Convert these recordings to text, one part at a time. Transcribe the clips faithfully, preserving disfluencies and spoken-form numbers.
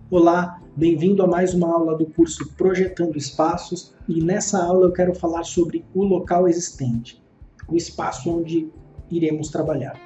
Olá, bem-vindo a mais uma aula do curso Projetando Espaços, e nessa aula eu quero falar sobre o local existente, o espaço onde iremos trabalhar.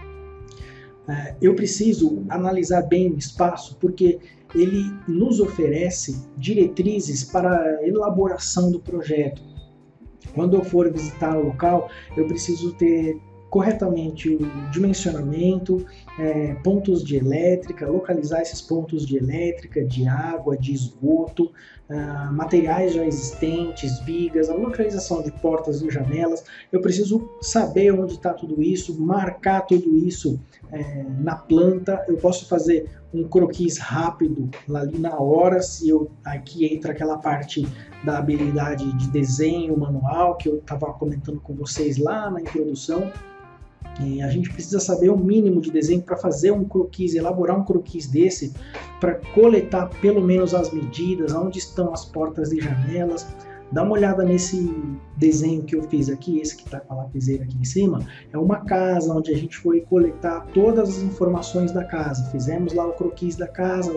Eu preciso analisar bem o espaço porque ele nos oferece diretrizes para a elaboração do projeto. Quando eu for visitar o local, eu preciso ter corretamente o dimensionamento, é, pontos de elétrica, localizar esses pontos de elétrica, de água, de esgoto, uh, materiais já existentes, vigas, a localização de portas e janelas. Eu preciso saber onde está tudo isso, marcar tudo isso é, na planta. Eu posso fazer um croquis rápido ali na hora, se eu, aqui entra aquela parte da habilidade de desenho manual que eu estava comentando com vocês lá na introdução. E a gente precisa saber o mínimo de desenho para fazer um croquis, elaborar um croquis desse, para coletar pelo menos as medidas, onde estão as portas e janelas. Dá uma olhada nesse desenho que eu fiz aqui, esse que está com a lapiseira aqui em cima. É uma casa onde a gente foi coletar todas as informações da casa. Fizemos lá o croquis da casa,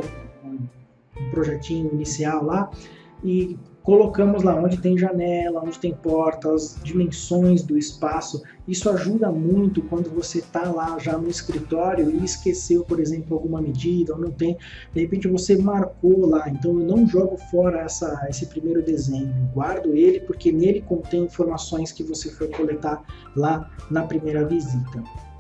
um projetinho inicial lá, e colocamos lá onde tem janela, onde tem portas, dimensões do espaço. Isso ajuda muito quando você está lá já no escritório e esqueceu, por exemplo, alguma medida, ou não tem, de repente você marcou lá. Então eu não jogo fora essa, esse primeiro desenho, eu guardo ele porque nele contém informações que você foi coletar lá na primeira visita.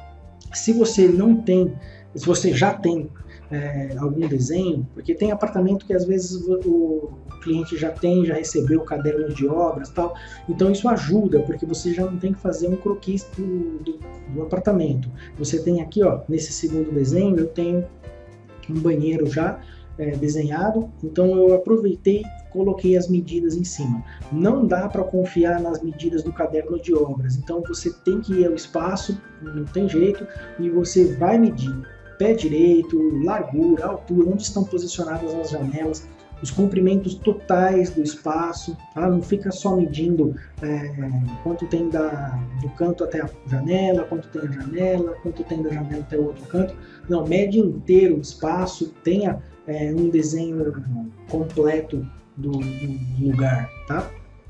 Se você não tem, se você já tem é, algum desenho, porque tem apartamento que às vezes o cliente já tem, já recebeu o caderno de obras e tal, então isso ajuda, porque você já não tem que fazer um croquis do, do, do apartamento. Você tem aqui, ó, nesse segundo desenho, eu tenho um banheiro já é, desenhado, então eu aproveitei e coloquei as medidas em cima. Não dá para confiar nas medidas do caderno de obras, então você tem que ir ao espaço, não tem jeito, e você vai medir pé direito, largura, altura, onde estão posicionadas as janelas, os comprimentos totais do espaço, tá? Não fica só medindo é, quanto tem da, do canto até a janela, quanto tem a janela, quanto tem da janela até o outro canto. Não, mede inteiro o espaço, tenha é, um desenho completo do, do lugar, tá?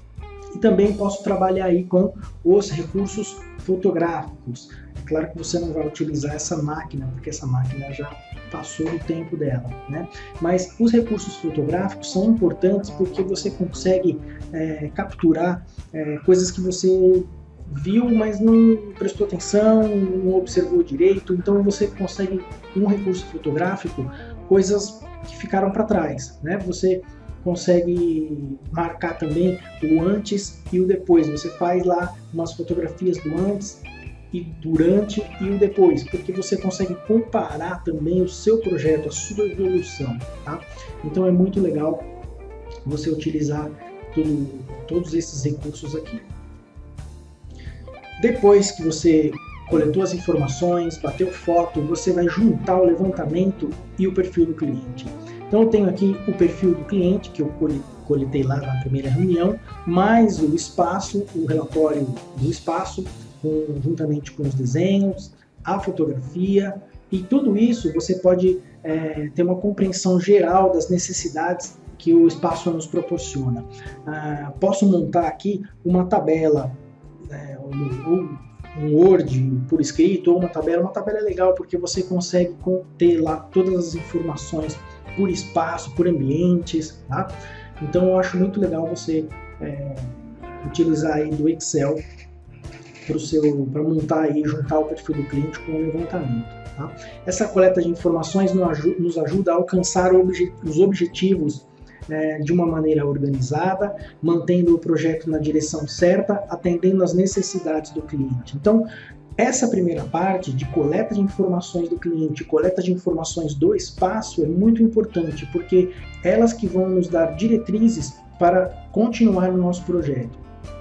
E também posso trabalhar aí com os recursos fotográficos. É claro que você não vai utilizar essa máquina, porque essa máquina já passou o tempo dela, né? Mas os recursos fotográficos são importantes porque você consegue é, capturar é, coisas que você viu, mas não prestou atenção, não observou direito. Então você consegue, com um recurso fotográfico, coisas que ficaram para trás, né? Você consegue marcar também o antes e o depois. Você faz lá umas fotografias do antes e durante e o depois, porque você consegue comparar também o seu projeto, a sua evolução, tá? Então é muito legal você utilizar tudo, todos esses recursos aqui. Depois que você coletou as informações, bateu foto, você vai juntar o levantamento e o perfil do cliente. Então eu tenho aqui o perfil do cliente, que eu coletei lá na primeira reunião, mais o espaço, o relatório do espaço, com, juntamente com os desenhos, a fotografia, e tudo isso você pode é, ter uma compreensão geral das necessidades que o espaço nos proporciona. Ah, posso montar aqui uma tabela, é, ou, ou um Word por escrito, ou uma tabela. Uma tabela é legal porque você consegue conter lá todas as informações por espaço, por ambientes, tá? Então eu acho muito legal você é, utilizar aí do Excel para montar aí, juntar o perfil do cliente com o levantamento, tá? Essa coleta de informações nos ajuda a alcançar obje, os objetivos é, de uma maneira organizada, mantendo o projeto na direção certa, atendendo às necessidades do cliente. Então, essa primeira parte de coleta de informações do cliente, coleta de informações do espaço é muito importante, porque elas que vão nos dar diretrizes para continuar o nosso projeto.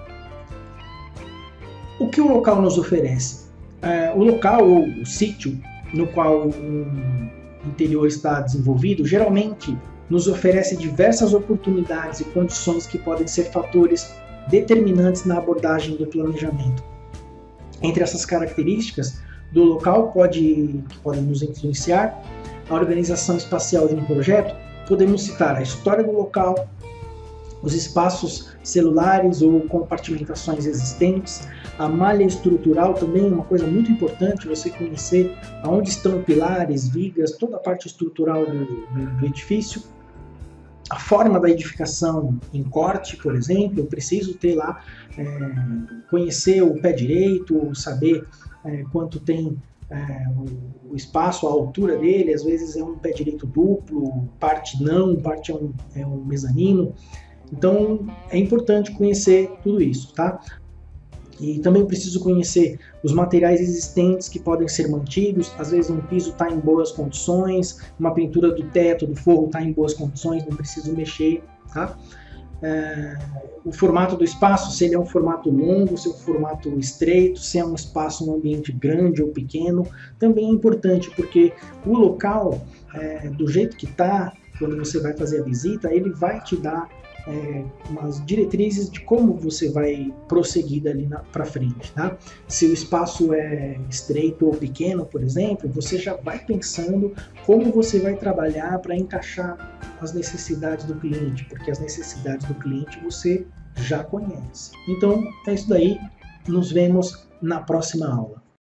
O que o local nos oferece? É, o local ou o sítio no qual o interior está desenvolvido, geralmente nos oferece diversas oportunidades e condições que podem ser fatores determinantes na abordagem do planejamento. Entre essas características do local pode, que podem nos influenciar, a organização espacial de um projeto podemos citar a história do local, os espaços celulares ou compartimentações existentes, a malha estrutural também é uma coisa muito importante, você conhecer aonde estão pilares, vigas, toda a parte estrutural do, do, do edifício. A forma da edificação em corte, por exemplo, eu preciso ter lá, é, conhecer o pé direito, saber é, quanto tem é, o, o espaço, a altura dele, às vezes é um pé direito duplo, parte não, parte é um, é um mezanino. Então é importante conhecer tudo isso, tá? E também preciso conhecer os materiais existentes que podem ser mantidos. Às vezes um piso está em boas condições, uma pintura do teto, do forro está em boas condições, não preciso mexer, tá? É, o formato do espaço, se ele é um formato longo, se é um formato estreito, se é um espaço, um ambiente grande ou pequeno, também é importante, porque o local, é, do jeito que está, quando você vai fazer a visita, ele vai te dar É, umas diretrizes de como você vai prosseguir dali para frente, tá? Se o espaço é estreito ou pequeno, por exemplo, você já vai pensando como você vai trabalhar para encaixar as necessidades do cliente, porque as necessidades do cliente você já conhece. Então, é isso daí. Nos vemos na próxima aula.